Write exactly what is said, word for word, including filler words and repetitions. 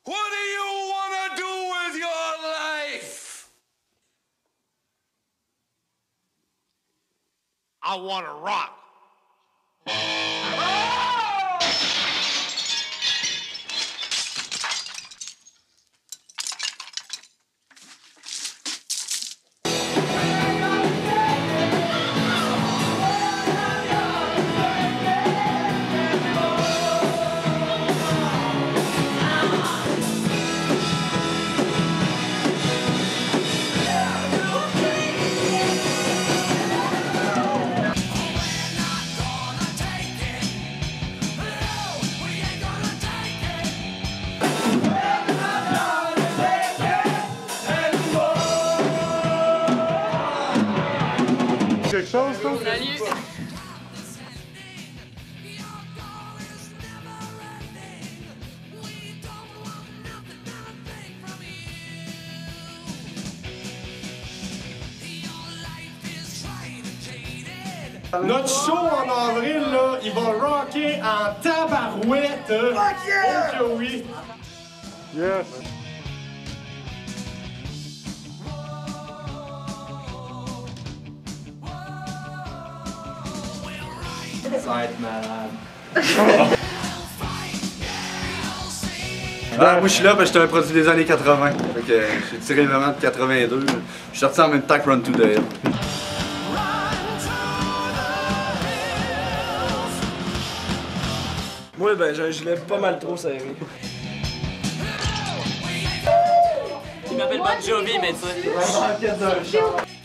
What do you wanna do with your life? I wanna rock. Quelque chose, toi? Salut! Notre show en avril, là, il va rocker en tabarouette! Fuck yeah! Oh que oui! Yes! Ça va être malade. Ben, moi je suis là parce que j'étais un produit des années quatre-vingt. Fait que j'ai tiré vraiment de quatre-vingt-deux. Je suis sorti en même temps que Run to the Hill. Moi, ben, j'ai un gilet pas mal trop serré. Il m'appelle Bon Jovi, mais tu sais.